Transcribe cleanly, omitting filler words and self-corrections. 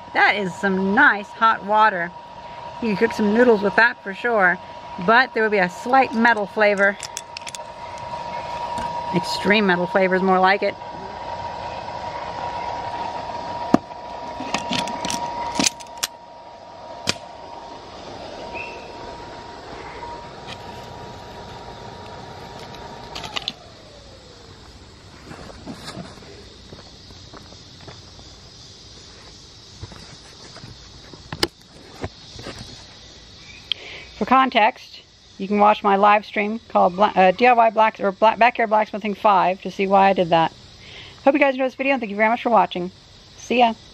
That is some nice hot water. You can cook some noodles with that for sure. But there will be a slight metal flavor. Extreme metal flavor is more like it. For context, you can watch my live stream called DIY Backyard Blacksmithing 5 to see why I did that. Hope you guys enjoyed this video, and thank you very much for watching. See ya!